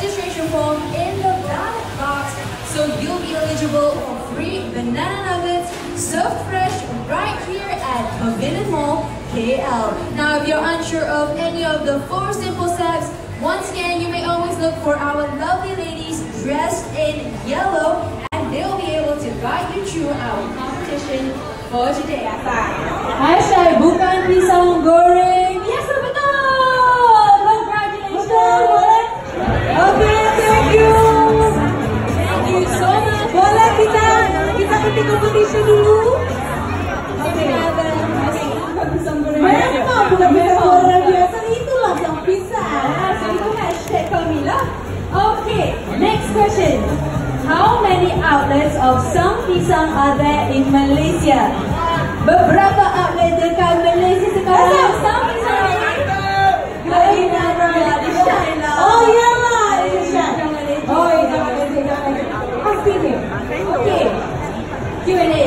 registration form in the ballot box so you'll be eligible for free banana nuggets served fresh right here at Pavilion Mall, KL. Now, if you're unsure of any of the 4 simple steps, once again, you may always look for our lovely ladies dressed in yellow, and they'll be able to guide you through our competition for today. Hashtag bukan pisang goreng. Yes, betul. Congratulations. Okay, thank you. Thank you so much. Boleh kita ikuti competition dulu. Okay. Banyak mah bukan pisang goreng biasa, itulah yang pisang. So itu hashtag kami lah. Okay, next question. How many outlets of Sang Pisang are there in Malaysia? Beberapa outlet dekat Malaysia sekarang. Sang Pisang oh ya lah, oh jangan Malaysia. Okay, Q&A